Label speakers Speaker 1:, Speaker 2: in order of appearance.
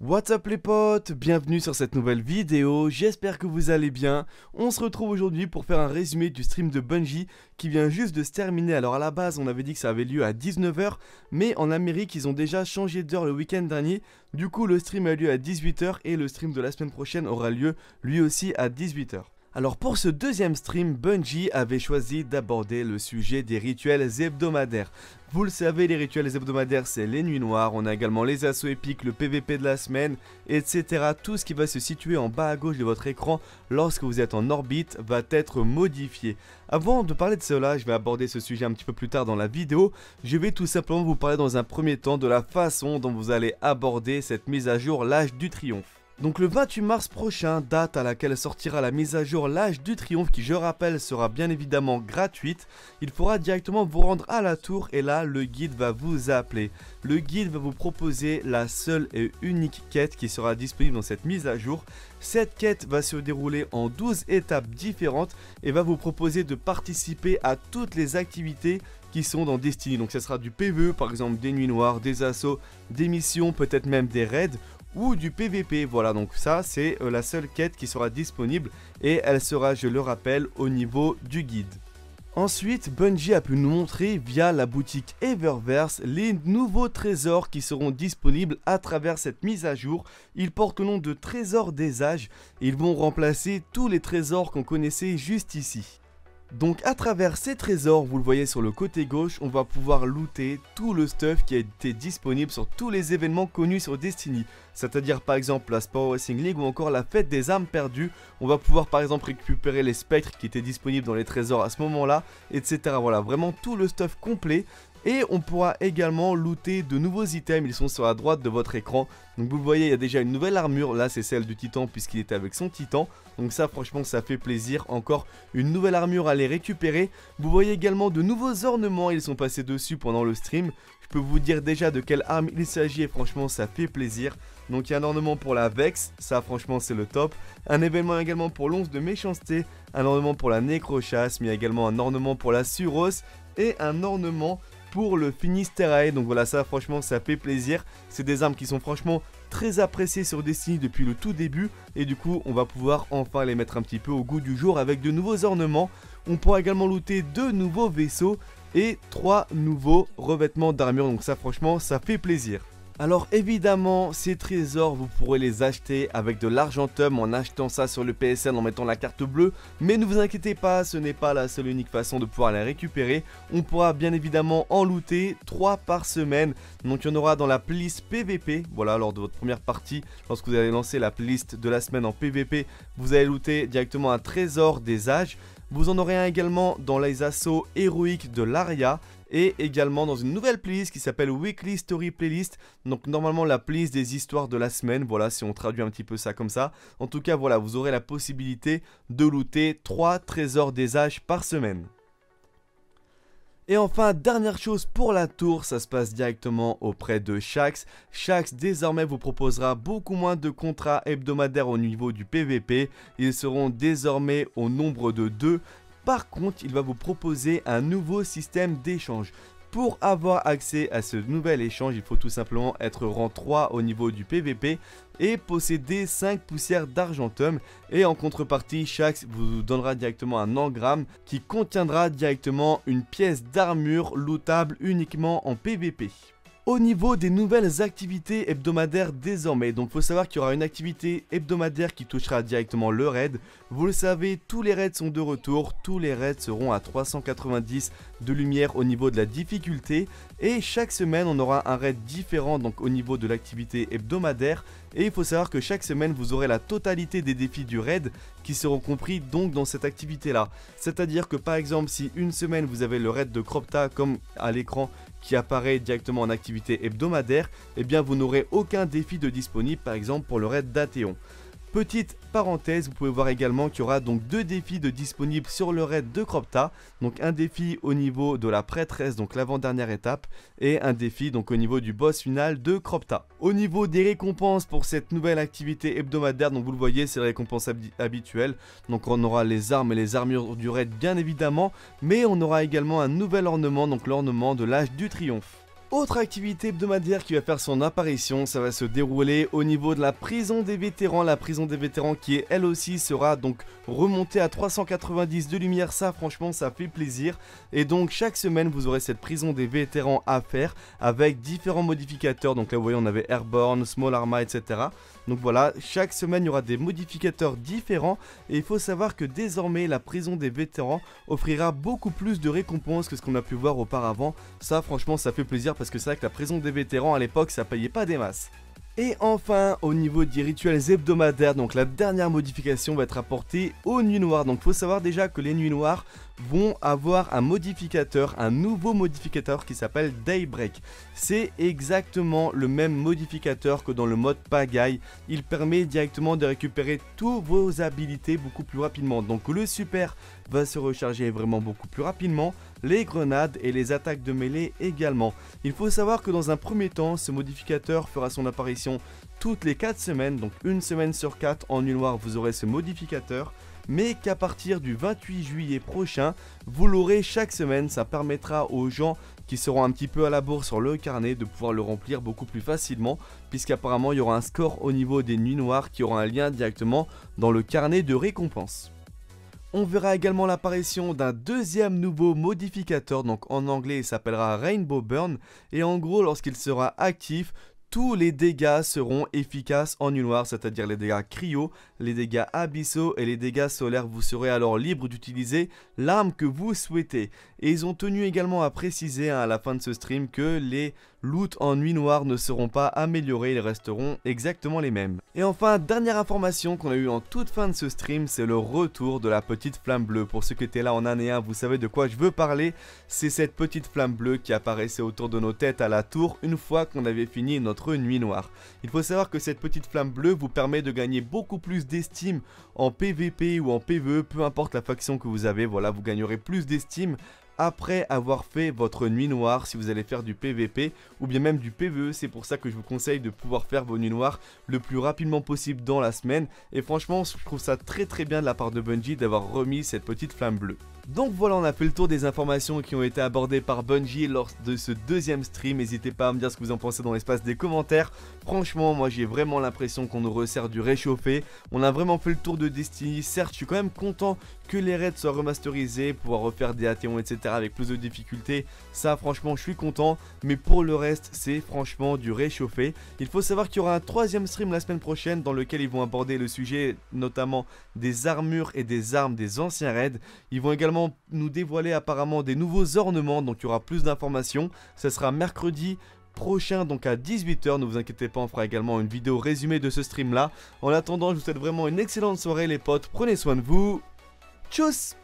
Speaker 1: What's up les potes, bienvenue sur cette nouvelle vidéo, j'espère que vous allez bien. On se retrouve aujourd'hui pour faire un résumé du stream de Bungie qui vient juste de se terminer. Alors à la base on avait dit que ça avait lieu à 19 h, mais en Amérique ils ont déjà changé d'heure le week-end dernier. Du coup le stream a lieu à 18 h et le stream de la semaine prochaine aura lieu lui aussi à 18 h. Alors pour ce deuxième stream, Bungie avait choisi d'aborder le sujet des rituels hebdomadaires. Vous le savez, les rituels hebdomadaires c'est les nuits noires, on a également les assauts épiques, le PVP de la semaine, etc. Tout ce qui va se situer en bas à gauche de votre écran lorsque vous êtes en orbite va être modifié. Avant de parler de cela, je vais aborder ce sujet un petit peu plus tard dans la vidéo. Je vais tout simplement vous parler dans un premier temps de la façon dont vous allez aborder cette mise à jour l'Âge du Triomphe. Donc le 28 mars prochain, date à laquelle sortira la mise à jour l'Âge du Triomphe qui, je rappelle, sera bien évidemment gratuite. Il faudra directement vous rendre à la tour et là le guide va vous appeler. Le guide va vous proposer la seule et unique quête qui sera disponible dans cette mise à jour. Cette quête va se dérouler en 12 étapes différentes et va vous proposer de participer à toutes les activités qui sont dans Destiny. Donc ça sera du PvE, par exemple des nuits noires, des assauts, des missions, peut-être même des raids ou du PVP. Voilà, donc ça c'est la seule quête qui sera disponible et elle sera, je le rappelle, au niveau du guide. Ensuite, Bungie a pu nous montrer via la boutique Eververse les nouveaux trésors qui seront disponibles à travers cette mise à jour. Ils portent le nom de trésors des âges et ils vont remplacer tous les trésors qu'on connaissait juste ici. Donc à travers ces trésors, vous le voyez sur le côté gauche, on va pouvoir looter tout le stuff qui a été disponible sur tous les événements connus sur Destiny. C'est-à-dire par exemple la Sport Racing League ou encore la fête des âmes perdues. On va pouvoir par exemple récupérer les spectres qui étaient disponibles dans les trésors à ce moment-là, etc. Voilà, vraiment tout le stuff complet. Et on pourra également looter de nouveaux items, ils sont sur la droite de votre écran. Donc vous le voyez, il y a déjà une nouvelle armure, là c'est celle du titan puisqu'il était avec son titan. Donc ça franchement ça fait plaisir, encore une nouvelle armure à les récupérer. Vous voyez également de nouveaux ornements, ils sont passés dessus pendant le stream. Je peux vous dire déjà de quelle arme il s'agit et franchement ça fait plaisir. Donc il y a un ornement pour la Vex, ça franchement c'est le top. Un événement également pour l'once de méchanceté, un ornement pour la Nécrochasse, mais il y a également un ornement pour la Suros et un ornement pour le Finisterae. Donc voilà, ça franchement ça fait plaisir. C'est des armes qui sont franchement très appréciées sur Destiny depuis le tout début et du coup on va pouvoir enfin les mettre un petit peu au goût du jour avec de nouveaux ornements. On pourra également looter 2 nouveaux vaisseaux et 3 nouveaux revêtements d'armure, donc ça franchement ça fait plaisir. Alors évidemment, ces trésors, vous pourrez les acheter avec de l'argentum en achetant ça sur le PSN en mettant la carte bleue. Mais ne vous inquiétez pas, ce n'est pas la seule unique façon de pouvoir les récupérer. On pourra bien évidemment en looter 3 par semaine. Donc il y en aura dans la playlist PVP, voilà, lors de votre première partie. Lorsque vous allez lancer la playlist de la semaine en PVP, vous allez looter directement un trésor des âges. Vous en aurez un également dans les assauts héroïques de l'Aria. Et également dans une nouvelle playlist qui s'appelle Weekly Story Playlist. Donc normalement la playlist des histoires de la semaine. Voilà, si on traduit un petit peu ça comme ça. En tout cas voilà, vous aurez la possibilité de looter 3 trésors des âges par semaine. Et enfin, dernière chose pour la tour, ça se passe directement auprès de Shaxx. Shaxx désormais vous proposera beaucoup moins de contrats hebdomadaires au niveau du PVP. Ils seront désormais au nombre de 2. Par contre, il va vous proposer un nouveau système d'échange. Pour avoir accès à ce nouvel échange, il faut tout simplement être rang 3 au niveau du PVP et posséder 5 poussières d'argentum. Et en contrepartie, Shaxx vous donnera directement un engramme qui contiendra directement une pièce d'armure lootable uniquement en PVP. Au niveau des nouvelles activités hebdomadaires désormais, donc il faut savoir qu'il y aura une activité hebdomadaire qui touchera directement le raid. Vous le savez, tous les raids sont de retour, tous les raids seront à 390 de lumière au niveau de la difficulté. Et chaque semaine on aura un raid différent donc au niveau de l'activité hebdomadaire. Et il faut savoir que chaque semaine vous aurez la totalité des défis du raid qui seront compris donc dans cette activité là. C'est-à-dire que par exemple si une semaine vous avez le raid de Cropta comme à l'écran qui apparaît directement en activité hebdomadaire, eh bien vous n'aurez aucun défi de disponible par exemple pour le raid d'Athéon. Petite parenthèse, vous pouvez voir également qu'il y aura donc 2 défis de disponibles sur le raid de Cropta. Donc un défi au niveau de la prêtresse, donc l'avant-dernière étape, et un défi donc au niveau du boss final de Cropta. Au niveau des récompenses pour cette nouvelle activité hebdomadaire, donc vous le voyez, c'est les récompenses habituelles. Donc on aura les armes et les armures du raid bien évidemment, mais on aura également un nouvel ornement, donc l'ornement de l'Âge du Triomphe. Autre activité hebdomadaire qui va faire son apparition, ça va se dérouler au niveau de la prison des vétérans. La prison des vétérans qui est elle aussi sera donc remontée à 390 de lumière, ça franchement ça fait plaisir. Et donc chaque semaine vous aurez cette prison des vétérans à faire avec différents modificateurs. Donc là vous voyez on avait Airborne, Small Arma, etc. Donc voilà, chaque semaine il y aura des modificateurs différents. Et il faut savoir que désormais la prison des vétérans offrira beaucoup plus de récompenses que ce qu'on a pu voir auparavant. Ça franchement ça fait plaisir parce que c'est vrai que la prison des vétérans à l'époque ça payait pas des masses. Et enfin, au niveau des rituels hebdomadaires, donc la dernière modification va être apportée aux nuits noires. Donc il faut savoir déjà que les nuits noires vont avoir un modificateur, un nouveau modificateur qui s'appelle Daybreak. C'est exactement le même modificateur que dans le mode pagaille. Il permet directement de récupérer toutes vos habilités beaucoup plus rapidement. Donc le super va se recharger vraiment beaucoup plus rapidement, les grenades et les attaques de mêlée également. Il faut savoir que dans un premier temps, ce modificateur fera son apparition toutes les 4 semaines, donc une semaine sur 4 en nuit noire vous aurez ce modificateur, mais qu'à partir du 28 juillet prochain, vous l'aurez chaque semaine. Ça permettra aux gens qui seront un petit peu à la bourre sur le carnet de pouvoir le remplir beaucoup plus facilement, puisqu'apparemment il y aura un score au niveau des nuits noires qui aura un lien directement dans le carnet de récompenses. On verra également l'apparition d'un deuxième nouveau modificateur, donc en anglais il s'appellera Rainbow Burn, et en gros lorsqu'il sera actif, tous les dégâts seront efficaces en nuit noire, c'est-à-dire les dégâts cryo, les dégâts abyssaux et les dégâts solaires. Vous serez alors libre d'utiliser l'arme que vous souhaitez. Et ils ont tenu également à préciser à la fin de ce stream que les loots en nuit noire ne seront pas améliorés, ils resteront exactement les mêmes. Et enfin, dernière information qu'on a eu en toute fin de ce stream, c'est le retour de la petite flamme bleue. Pour ceux qui étaient là en année 1, vous savez de quoi je veux parler. C'est cette petite flamme bleue qui apparaissait autour de nos têtes à la tour une fois qu'on avait fini notre nuit noire. Il faut savoir que cette petite flamme bleue vous permet de gagner beaucoup plus d'estime en PVP ou en PVE, peu importe la faction que vous avez. Voilà, vous gagnerez plus d'estime après avoir fait votre nuit noire si vous allez faire du PVP ou bien même du PVE. C'est pour ça que je vous conseille de pouvoir faire vos nuits noires le plus rapidement possible dans la semaine. Et franchement, je trouve ça très bien de la part de Bungie d'avoir remis cette petite flamme bleue. Donc voilà, on a fait le tour des informations qui ont été abordées par Bungie lors de ce deuxième stream. N'hésitez pas à me dire ce que vous en pensez dans l'espace des commentaires. Franchement, moi j'ai vraiment l'impression qu'on nous resserre du réchauffé. On a vraiment fait le tour de Destiny. Certes, je suis quand même content que les raids soient remasterisés, pouvoir refaire des Athéons, etc. avec plus de difficultés. Ça, franchement, je suis content. Mais pour le reste, c'est franchement du réchauffé. Il faut savoir qu'il y aura un troisième stream la semaine prochaine dans lequel ils vont aborder le sujet notamment des armures et des armes des anciens raids. Ils vont également nous dévoiler apparemment des nouveaux ornements, donc il y aura plus d'informations. Ce sera mercredi prochain, donc à 18 h, ne vous inquiétez pas, on fera également une vidéo résumée de ce stream là. En attendant, je vous souhaite vraiment une excellente soirée les potes, prenez soin de vous, tchuss.